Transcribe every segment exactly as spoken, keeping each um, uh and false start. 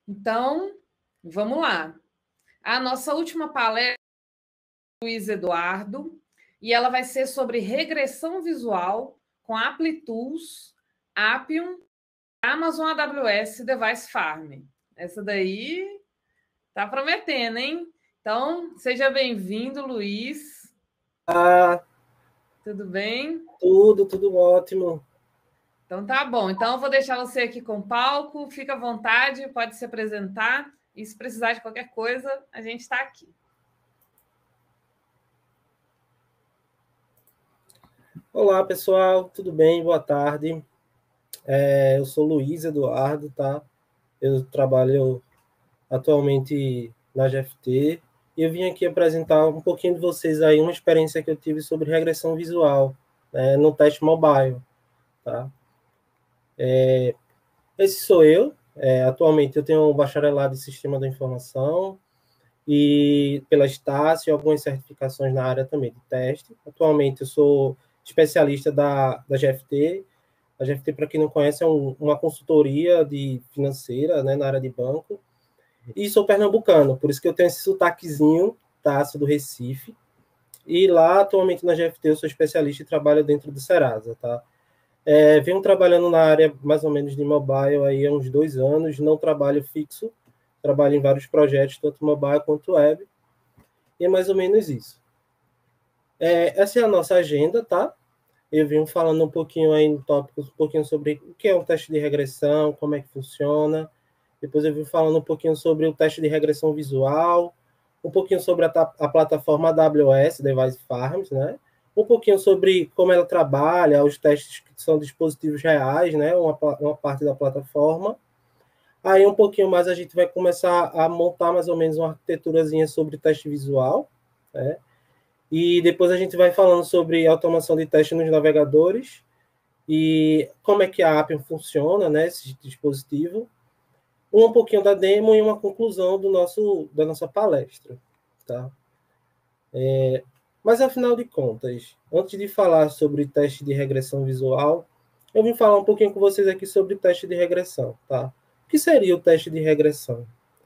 Então, vamos lá. A nossa última palestra é do Luiz Eduardo, e ela vai ser sobre regressão visual com ApplyTools, Appium, Amazon A W S Device Farm. Essa daí tá prometendo, hein? Então, seja bem-vindo, Luiz. Ah, tudo bem? Tudo, tudo ótimo. Então tá bom. Então eu vou deixar você aqui com o palco. Fica à vontade, pode se apresentar. E se precisar de qualquer coisa, a gente está aqui. Olá, pessoal. Tudo bem? Boa tarde. É, eu sou Luiz Eduardo, tá? Eu trabalho atualmente na G F T e eu vim aqui apresentar um pouquinho de vocês aí uma experiência que eu tive sobre regressão visual, né, no teste mobile, tá? É, esse sou eu. É, atualmente eu tenho um bacharelado em Sistema da Informação e pela Estácio, algumas certificações na área também de teste. Atualmente eu sou especialista da, da G F T. A G F T, para quem não conhece, é um, uma consultoria de financeira, né, na área de banco. E sou pernambucano, por isso que eu tenho esse sotaquezinho, tá, sou do Recife. E lá, atualmente, na G F T, eu sou especialista e trabalho dentro do Serasa, tá? É, venho trabalhando na área, mais ou menos, de mobile aí há uns dois anos. Não trabalho fixo, trabalho em vários projetos, tanto mobile quanto web. E é mais ou menos isso. É, essa é a nossa agenda, tá? Eu vim falando um pouquinho aí no tópico, um pouquinho sobre o que é um teste de regressão, como é que funciona. Depois eu vim falando um pouquinho sobre o teste de regressão visual, um pouquinho sobre a, a plataforma A W S, Device Farms, né? Um pouquinho sobre como ela trabalha, os testes que são dispositivos reais, né? Uma, uma parte da plataforma. Aí um pouquinho mais a gente vai começar a montar mais ou menos uma arquiteturazinha sobre teste visual, né? E depois a gente vai falando sobre automação de teste nos navegadores e como é que a Appium funciona, né, esse dispositivo. Um pouquinho da demo e uma conclusão do nosso, da nossa palestra. Tá? É, mas, afinal de contas, antes de falar sobre teste de regressão visual, eu vim falar um pouquinho com vocês aqui sobre teste de regressão. Tá? O que seria o teste de regressão?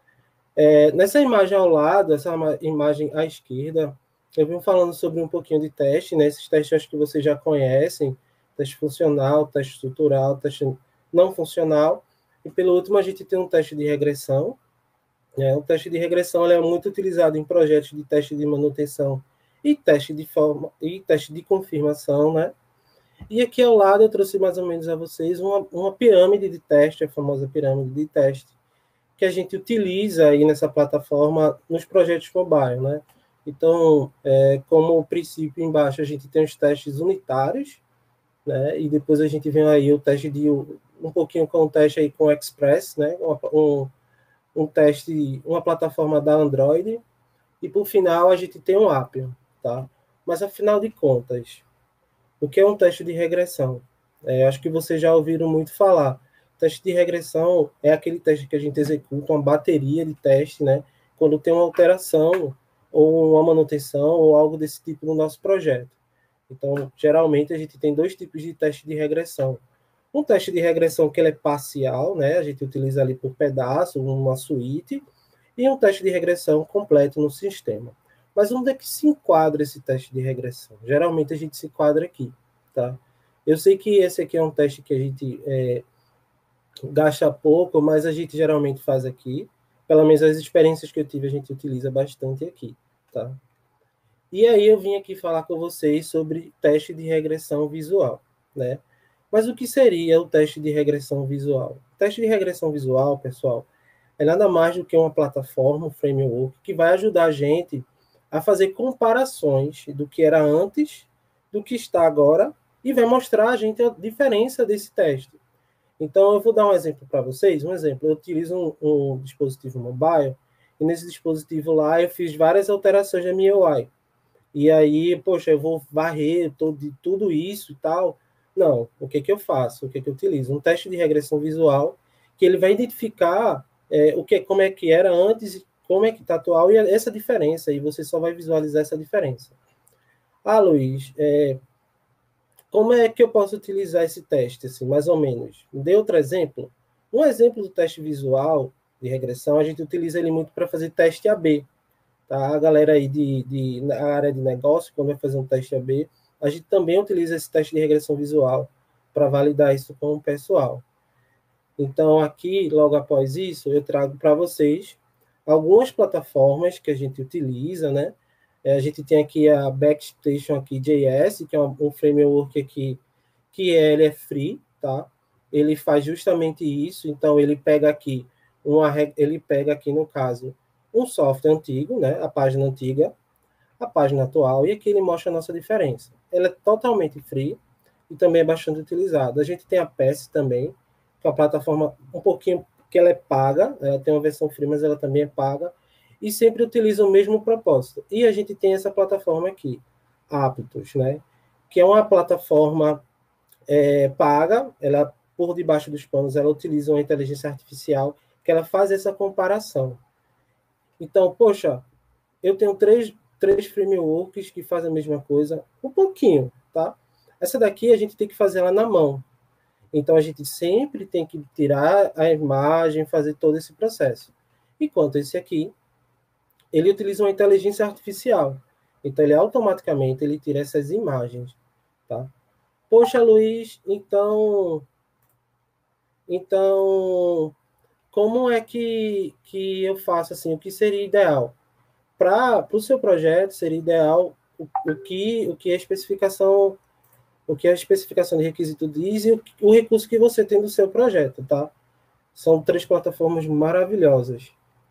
É, nessa imagem ao lado, essa imagem à esquerda, eu vim falando sobre um pouquinho de teste, né? Esses testes acho que vocês já conhecem, teste funcional, teste estrutural, teste não funcional, e pelo último a gente tem um teste de regressão, né? O teste de regressão ele é muito utilizado em projetos de teste de manutenção e teste de forma e teste de confirmação, né? E aqui ao lado eu trouxe mais ou menos a vocês uma, uma pirâmide de teste, a famosa pirâmide de teste, que a gente utiliza aí nessa plataforma nos projetos mobile, né? Então, é, como princípio embaixo a gente tem os testes unitários, né? E depois a gente vem aí o teste de um pouquinho com o teste aí com o Express, né? Um, um teste, uma plataforma da Android, e por final a gente tem um Appium, tá? Mas afinal de contas, o que é um teste de regressão? É, acho que vocês já ouviram muito falar. Teste de regressão é aquele teste que a gente executa, uma bateria de teste, né? Quando tem uma alteração ou uma manutenção ou algo desse tipo no nosso projeto. Então, geralmente, a gente tem dois tipos de teste de regressão. Um teste de regressão que ele é parcial, né? A gente utiliza ali por pedaço, uma suíte, e um teste de regressão completo no sistema. Mas onde é que se enquadra esse teste de regressão? Geralmente a gente se enquadra aqui, tá? Eu sei que esse aqui é um teste que a gente é, gasta pouco, mas a gente geralmente faz aqui. Pelo menos as experiências que eu tive, a gente utiliza bastante aqui, tá? E aí eu vim aqui falar com vocês sobre teste de regressão visual, né? Mas o que seria o teste de regressão visual? O teste de regressão visual, pessoal, é nada mais do que uma plataforma, um framework, que vai ajudar a gente a fazer comparações do que era antes, do que está agora, e vai mostrar a gente a diferença desse teste. Então, eu vou dar um exemplo para vocês. Um exemplo, eu utilizo um, um dispositivo mobile, e nesse dispositivo lá eu fiz várias alterações da minha U I. E aí, poxa, eu vou varrer todo, tudo isso e tal. Não, o que, que eu faço? O que, que eu utilizo? Um teste de regressão visual, que ele vai identificar é, o que, como é que era antes, como é que está atual, e essa diferença, e você só vai visualizar essa diferença. Ah, Luiz, é, como é que eu posso utilizar esse teste, assim, mais ou menos? Dê outro exemplo. Um exemplo do teste visual de regressão, a gente utiliza ele muito para fazer teste A B. Tá? A galera aí de, de, na área de negócio, quando vai fazer um teste A B, a gente também utiliza esse teste de regressão visual para validar isso com o pessoal. Então, aqui, logo após isso, eu trago para vocês algumas plataformas que a gente utiliza, né? A gente tem aqui a Backstation aqui, J S, que é um, um framework aqui, que é, ele é free, tá? Ele faz justamente isso, então ele pega aqui, uma, ele pega aqui, no caso, um software antigo, né? A página antiga, a página atual, e aqui ele mostra a nossa diferença. Ela é totalmente free e também é bastante utilizada. A gente tem a P E S também, que é uma plataforma um pouquinho, que ela é paga, ela tem uma versão free, mas ela também é paga, e sempre utiliza o mesmo propósito. E a gente tem essa plataforma aqui, Aptos, né? Que é uma plataforma é, paga, ela, por debaixo dos panos, ela utiliza uma inteligência artificial que ela faz essa comparação. Então, poxa, eu tenho três, três frameworks que fazem a mesma coisa, um pouquinho, tá? Essa daqui a gente tem que fazer ela na mão. Então, a gente sempre tem que tirar a imagem, fazer todo esse processo. Enquanto esse aqui, ele utiliza uma inteligência artificial. Então, ele automaticamente ele tira essas imagens, tá? Poxa, Luiz, então... Então, como é que, que eu faço assim? O que seria ideal? Para o seu projeto, seria ideal o, o, que, o que a especificação... o que a especificação de requisito diz e o, o recurso que você tem do seu projeto, tá? São três plataformas maravilhosas.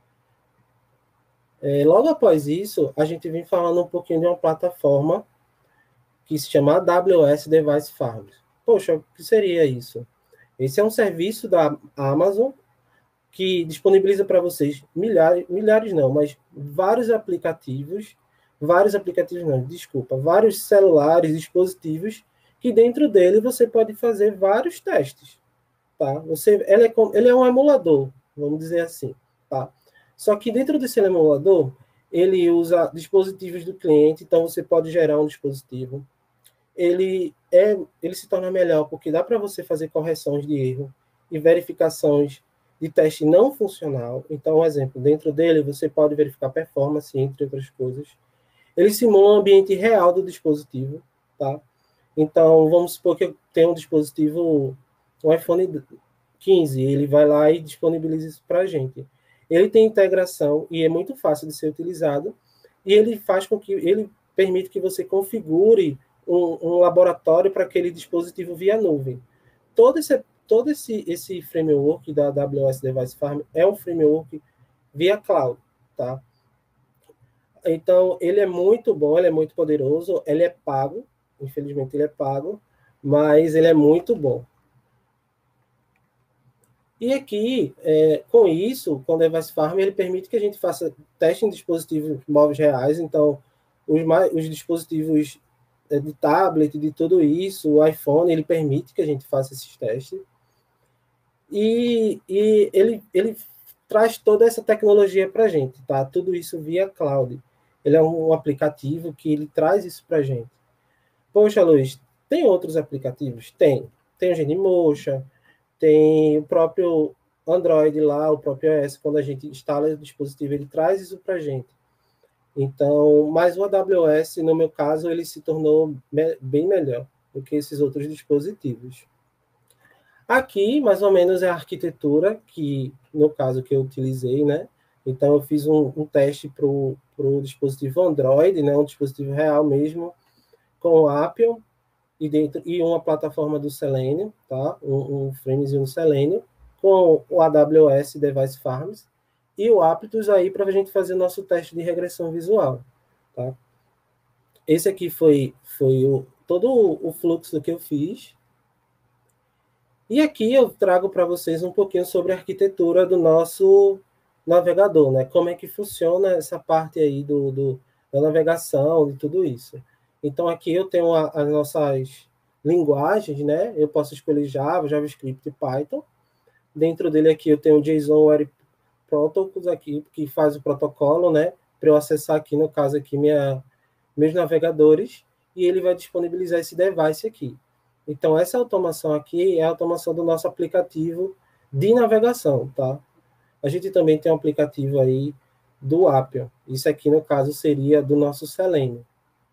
É, logo após isso, a gente vem falando um pouquinho de uma plataforma que se chama A W S Device Farms. Poxa, o que seria isso? Esse é um serviço da Amazon que disponibiliza para vocês milhares, milhares não, mas vários aplicativos, vários aplicativos não, desculpa, vários celulares, dispositivos, que dentro dele você pode fazer vários testes, tá? Você, ele, é, ele é um emulador, vamos dizer assim, tá? Só que dentro desse emulador, ele usa dispositivos do cliente, então você pode gerar um dispositivo. Ele, é, ele se torna melhor porque dá para você fazer correções de erro e verificações de teste não funcional. Então, um exemplo, dentro dele você pode verificar performance, entre outras coisas. Ele simula um ambiente real do dispositivo, tá? Então, vamos supor que eu tenho um dispositivo, um iPhone quinze, ele vai lá e disponibiliza isso para a gente. Ele tem integração e é muito fácil de ser utilizado, e ele faz com que, ele permite que você configure um, um laboratório para aquele dispositivo via nuvem. Todo esse, todo esse, esse framework da A W S Device Farm é um framework via cloud, tá? Então, ele é muito bom, ele é muito poderoso, ele é pago, infelizmente ele é pago, mas ele é muito bom. E aqui, é, com isso, com o Device Farm, ele permite que a gente faça teste em dispositivos móveis reais, então, os, mais, os dispositivos de tablet, de tudo isso, o iPhone, ele permite que a gente faça esses testes. E, e ele, ele traz toda essa tecnologia para a gente, tá? Tudo isso via cloud. Ele é um aplicativo que ele traz isso para a gente. Poxa, Luiz, tem outros aplicativos? Tem. Tem o Genymotion, tem o próprio Android lá, o próprio iOS, quando a gente instala o dispositivo, ele traz isso para a gente. Então, mas o A W S, no meu caso, ele se tornou bem melhor do que esses outros dispositivos. Aqui, mais ou menos, é a arquitetura que, no caso, que eu utilizei, né? Então, eu fiz um, um teste para o dispositivo Android, né? Um dispositivo real mesmo, com o Appium e, dentro, e uma plataforma do Selenium, tá? Um, um framezinho do Selenium, com o A W S Device Farms e o Aptos aí para a gente fazer nosso teste de regressão visual, tá? Esse aqui foi, foi o, todo o, o fluxo que eu fiz. E aqui eu trago para vocês um pouquinho sobre a arquitetura do nosso navegador, né? Como é que funciona essa parte aí do, do, da navegação e tudo isso. Então, aqui eu tenho a, as nossas linguagens, né? Eu posso escolher Java, JavaScript e Python. Dentro dele aqui eu tenho o JSON Web Protocols aqui, que faz o protocolo, né? Para eu acessar aqui, no caso aqui, minha, meus navegadores. E ele vai disponibilizar esse device aqui. Então, essa automação aqui é a automação do nosso aplicativo de navegação, tá? a gente também tem um aplicativo aí do Appium. Isso aqui, no caso, seria do nosso Selenium.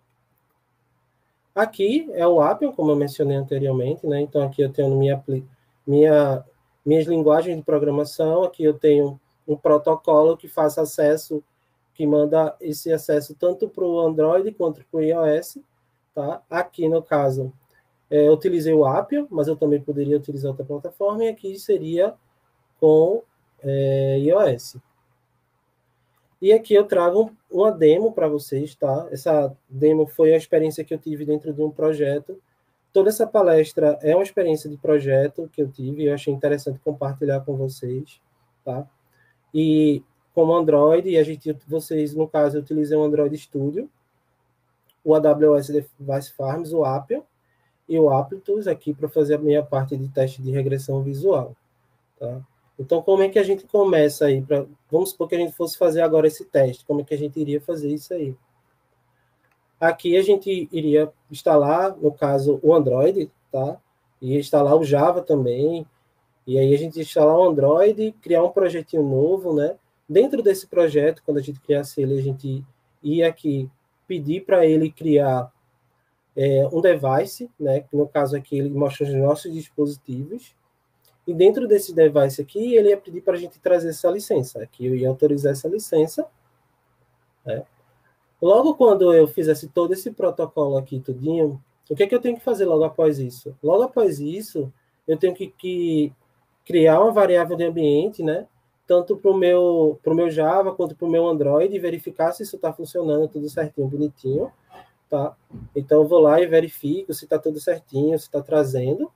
Aqui é o Appium, como eu mencionei anteriormente, né? Então, aqui eu tenho minha, minha, minhas linguagens de programação, aqui eu tenho um protocolo que faz acesso, que manda esse acesso tanto para o Android quanto para o iOS, tá? Aqui, no caso, é, eu utilizei o Appium, mas eu também poderia utilizar outra plataforma, e aqui seria com é, iOS. E aqui eu trago uma demo para vocês, tá? Essa demo foi a experiência que eu tive dentro de um projeto. Toda essa palestra é uma experiência de projeto que eu tive e eu achei interessante compartilhar com vocês, tá? E como Android, a gente, vocês, no caso, utilizam o Android Studio, o A W S Device Farms, o Appium e o Applitools aqui para fazer a minha parte de teste de regressão visual, tá? Então, como é que a gente começa aí? Pra, vamos supor que a gente fosse fazer agora esse teste. Como é que a gente iria fazer isso aí? Aqui a gente iria instalar, no caso, o Android, tá? Ia instalar o Java também. E aí a gente instalar o Android, criar um projetinho novo, né? Dentro desse projeto, quando a gente criasse ele, a gente ia aqui pedir para ele criar é, um device, né? No caso aqui, ele mostra os nossos dispositivos. E dentro desse device aqui, ele ia pedir para a gente trazer essa licença. Aqui eu ia autorizar essa licença. Né? Logo quando eu fizesse todo esse protocolo aqui, tudinho, o que é que eu tenho que fazer logo após isso? Logo após isso, eu tenho que, que criar uma variável de ambiente, né? Tanto para o meu, pro meu Java quanto para o meu Android, e verificar se isso está funcionando tudo certinho, bonitinho. Tá? Então eu vou lá e verifico se está tudo certinho, se está trazendo.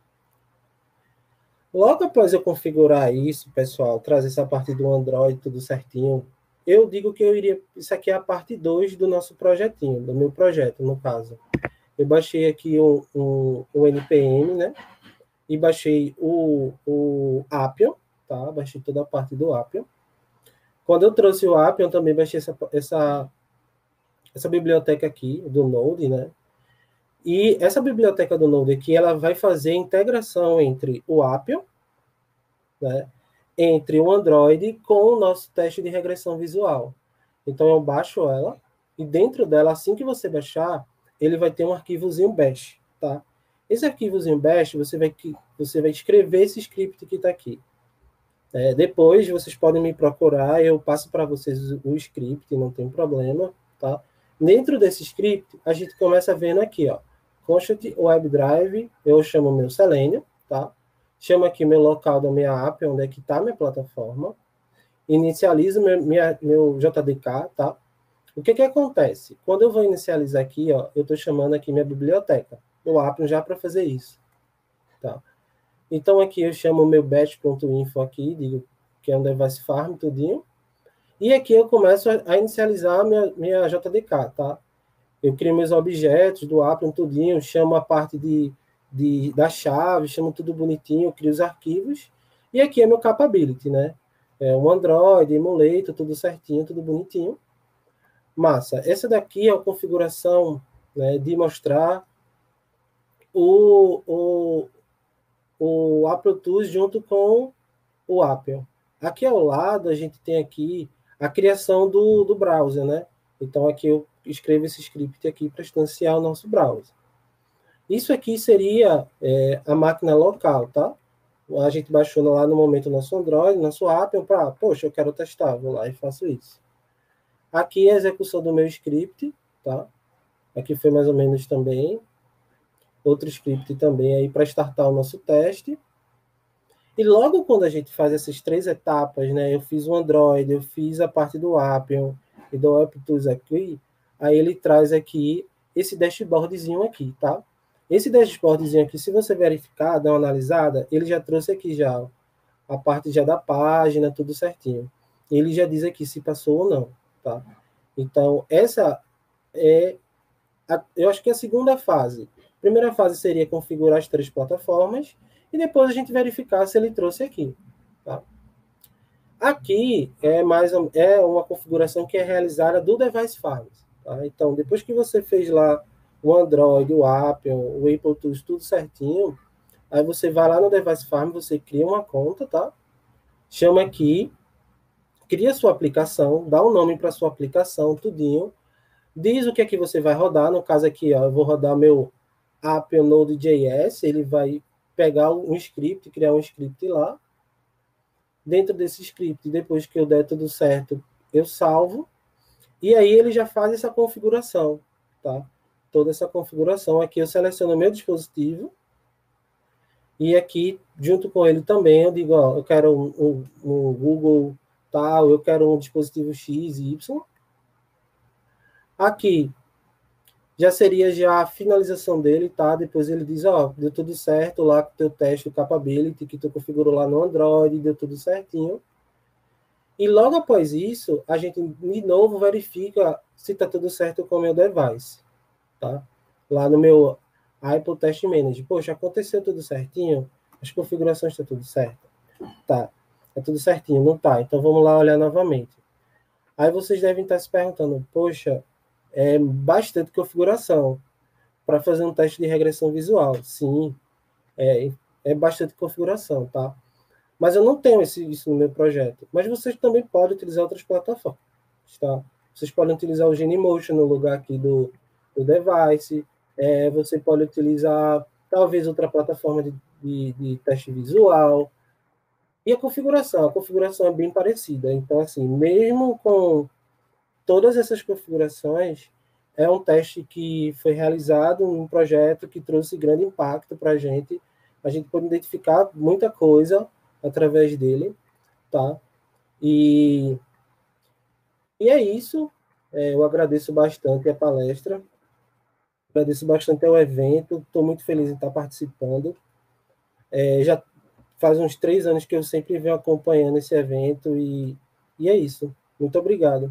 Logo após eu configurar isso, pessoal, trazer essa parte do Android tudo certinho, eu digo que eu iria... Isso aqui é a parte dois do nosso projetinho, do meu projeto, no caso. Eu baixei aqui o, o, o N P M, né? E baixei o, o Appium, tá? Baixei toda a parte do Appium. Quando eu trouxe o Appium, eu também baixei essa, essa, essa biblioteca aqui, do Node, né? E essa biblioteca do Node aqui, ela vai fazer a integração entre o Appium, né, entre o Android com o nosso teste de regressão visual. Então, eu baixo ela, e dentro dela, assim que você baixar, ele vai ter um arquivozinho bash, tá? Esse arquivozinho bash, você vai, você vai escrever esse script que está aqui. É, depois, vocês podem me procurar, eu passo para vocês o script, não tem problema, tá? Dentro desse script, a gente começa vendo aqui, ó, Constant WebDrive, eu chamo meu Selenium, tá? Chamo aqui meu local da minha app, onde é que está a minha plataforma. Inicializo meu, minha, meu J D K, tá? O que que acontece? Quando eu vou inicializar aqui, ó, eu estou chamando aqui minha biblioteca, o Appium já para fazer isso, tá? Então aqui eu chamo o meu batch.info aqui, digo que é um device farm, tudinho. E aqui eu começo a inicializar a minha, minha J D K, tá? Eu crio meus objetos do Appium, tudinho, chamo a parte de, de, da chave, chamo tudo bonitinho, crio os arquivos. E aqui é meu capability, né? É um Android, emulator, tudo certinho, tudo bonitinho. Massa. Essa daqui é a configuração, né, de mostrar o, o, o Applitools junto com o Appium. Aqui ao lado a gente tem aqui a criação do, do browser, né? Então aqui eu escrevo esse script aqui para instanciar o nosso browser. Isso aqui seria é, a máquina local, tá? A gente baixou lá no momento o nosso Android, nosso Appium, para, poxa, eu quero testar, vou lá e faço isso. Aqui é a execução do meu script, tá? Aqui foi mais ou menos também. Outro script também aí para startar o nosso teste. E logo quando a gente faz essas três etapas, né? Eu fiz o Android, eu fiz a parte do Appium e do Applitools aqui, aí ele traz aqui esse dashboardzinho aqui, tá? Esse dashboardzinho aqui, se você verificar, dar uma analisada, ele já trouxe aqui já ó, a parte já da página, tudo certinho. Ele já diz aqui se passou ou não, tá? Então, essa é, a, eu acho que é a segunda fase. A primeira fase seria configurar as três plataformas e depois a gente verificar se ele trouxe aqui, tá? Aqui é mais é uma configuração que é realizada do Device Farms, tá? Então, depois que você fez lá o Android, o Appium, o Applitools, tudo certinho, aí você vai lá no Device Farm, você cria uma conta, tá? Chama aqui cria sua aplicação, dá um nome para sua aplicação, tudinho, diz o que é que você vai rodar, no caso aqui, ó, eu vou rodar meu app Node.js, ele vai pegar um script, criar um script lá, dentro desse script, depois que eu der tudo certo, eu salvo, e aí ele já faz essa configuração, tá? Toda essa configuração, aqui eu seleciono meu dispositivo, e aqui, junto com ele também, eu digo, ó, eu quero um, um, um Google tal, eu quero um dispositivo X e Y. Aqui, já seria já a finalização dele, tá? Depois ele diz, ó, deu tudo certo lá com o teu teste do Capability, que tu configurou lá no Android, deu tudo certinho. E logo após isso, a gente, de novo, verifica se está tudo certo com o meu device, tá? Lá no meu Apple Test Manager. Poxa, aconteceu tudo certinho? As configurações estão tudo certo? Tá, tá tudo certinho, não tá? Então vamos lá olhar novamente. Aí vocês devem estar se perguntando, poxa, é bastante configuração para fazer um teste de regressão visual. Sim, é, é bastante configuração, tá? Mas eu não tenho esse, isso no meu projeto. Mas vocês também podem utilizar outras plataformas, tá? Vocês podem utilizar o Genymotion no lugar aqui do, do device. É, você pode utilizar, talvez, outra plataforma de, de, de teste visual. E a configuração? A configuração é bem parecida. Então, assim, mesmo com todas essas configurações, é um teste que foi realizado em um projeto que trouxe grande impacto para a gente. A gente pode identificar muita coisa através dele, tá? E, e é isso. É, eu agradeço bastante a palestra, agradeço bastante ao evento, estou muito feliz em estar participando. É, já faz uns três anos que eu sempre venho acompanhando esse evento e, e é isso. Muito obrigado.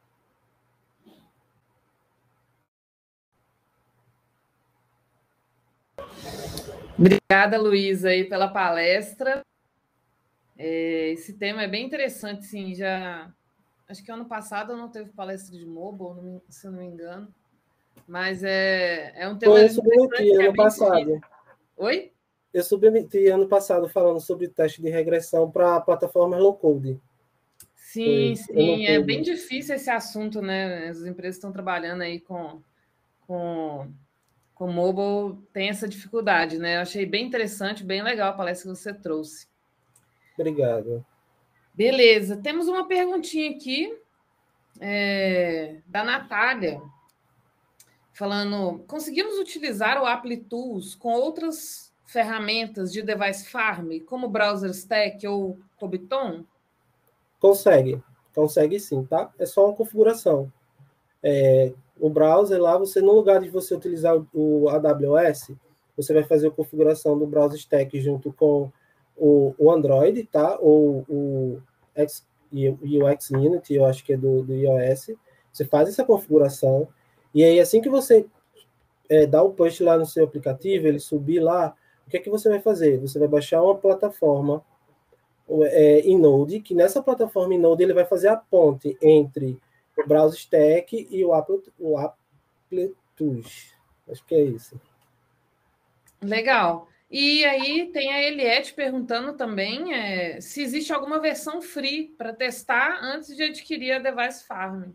Obrigada, Luísa, aí pela palestra. É, esse tema é bem interessante, sim. Já acho que ano passado não teve palestra de mobile, se eu não me engano, mas é, é um tema Foi, eu interessante submeti que é ano bem passado. difícil. Oi? Eu submeti ano passado falando sobre teste de regressão para a plataforma low code. Sim, Foi, eu não sim, é pude. bem difícil esse assunto, né? As empresas estão trabalhando aí com, com, com mobile, tem essa dificuldade, né? Eu achei bem interessante, bem legal a palestra que você trouxe. Obrigado. Beleza, temos uma perguntinha aqui é, da Natália, falando: conseguimos utilizar o AppleTools com outras ferramentas de device farm, como Browser Stack ou Cobiton? Consegue, consegue sim, tá? É só uma configuração. É, o browser lá, você no lugar de você utilizar o A W S, você vai fazer a configuração do browser stack junto com o, o Android, tá? Ou o, X, o Xunity, eu acho que é do, do iOS. Você faz essa configuração e aí assim que você é, dá o push lá no seu aplicativo, ele subir lá, o que é que você vai fazer? Você vai baixar uma plataforma é, em Node, que nessa plataforma em Node ele vai fazer a ponte entre o Browser Stack e o AppleTools. Acho que é isso. Legal. E aí tem a Eliette perguntando também é, se existe alguma versão free para testar antes de adquirir a Device Farm.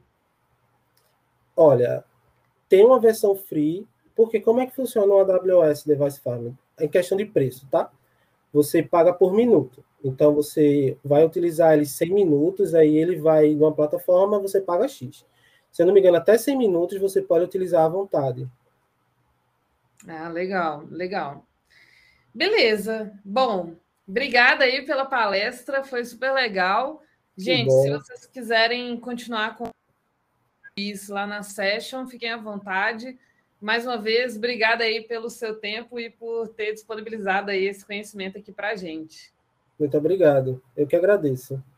Olha, tem uma versão free, porque como é que funciona o A W S Device Farm? Em questão de preço, tá? Você paga por minuto. Então, você vai utilizar ele cem minutos, aí ele vai numa plataforma, você paga X. Se eu não me engano, até cem minutos você pode utilizar à vontade. Ah, legal, legal. Beleza. Bom, obrigada aí pela palestra, foi super legal. Que Gente, se bom. vocês quiserem continuar com isso lá na session, fiquem à vontade. Mais uma vez, obrigada aí pelo seu tempo e por ter disponibilizado aí esse conhecimento aqui para a gente. Muito obrigado. Eu que agradeço.